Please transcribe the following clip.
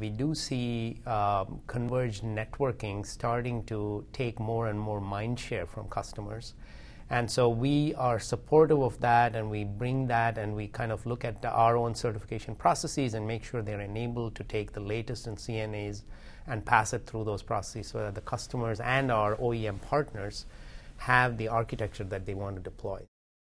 we do see converged networking starting to take more and more mind share from customers. And so we are supportive of that, and we bring that, and we kind of look at our own certification processes and make sure they're enabled to take the latest in CNAs and pass it through those processes so that the customers and our OEM partners have the architecture that they want to deploy.